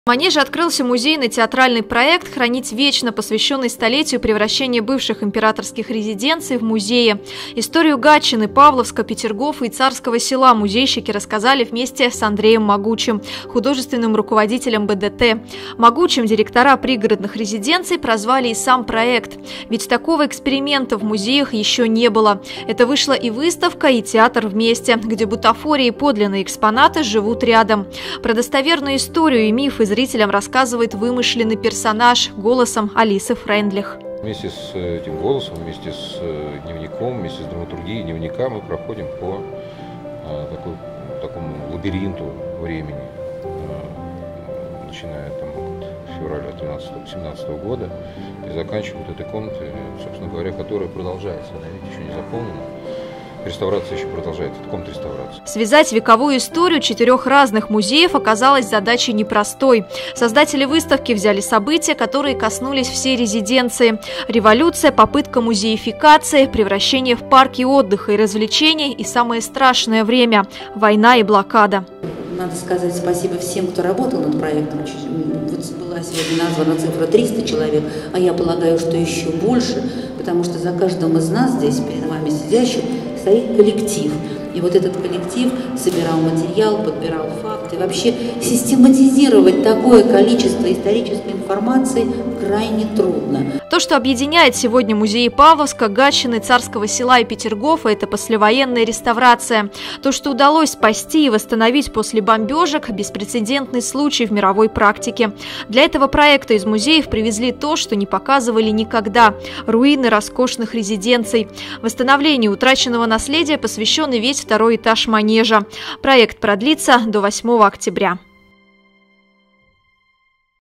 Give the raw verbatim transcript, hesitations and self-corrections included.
В Манеже открылся музейный театральный проект «Хранить вечно», посвященный столетию превращения бывших императорских резиденций в музеи. Историю Гатчины, Павловска, Петергофа и Царского Села музейщики рассказали вместе с Андреем Могучим, художественным руководителем бэ дэ тэ. Могучим директора пригородных резиденций прозвали и сам проект. Ведь такого эксперимента в музеях еще не было. Это вышла и выставка, и театр вместе, где бутафория и подлинные экспонаты живут рядом. Про достоверную историю и мифы зрителям рассказывает вымышленный персонаж голосом Алисы Фрейндлих. Вместе с этим голосом, вместе с дневником, вместе с драматургией дневника мы проходим по а, такой, такому лабиринту времени, а, начиная там, от февраля семнадцатого года и заканчивая вот этой комнатой, собственно говоря, которая продолжается, она ведь еще не заполнена. Реставрация еще продолжается, это комната реставрации. Связать вековую историю четырех разных музеев оказалась задачей непростой. Создатели выставки взяли события, которые коснулись всей резиденции. Революция, попытка музеификации, превращение в парки отдыха и развлечений и самое страшное время – война и блокада. Надо сказать спасибо всем, кто работал над проектом. Вот была сегодня названа цифра триста человек, а я полагаю, что еще больше, потому что за каждым из нас здесь, перед вами сидящим, стоит коллектив. И вот этот коллектив собирал материал, подбирал факты. Вообще систематизировать такое количество исторической информации крайне трудно. То, что объединяет сегодня музеи Павловска, Гатчины, Царского Села и Петергофа – это послевоенная реставрация. То, что удалось спасти и восстановить после бомбежек – беспрецедентный случай в мировой практике. Для этого проекта из музеев привезли то, что не показывали никогда – руины роскошных резиденций. Восстановлению утраченного наследия посвящен и весь второй этаж Манежа. Проект продлится до восьмого октября.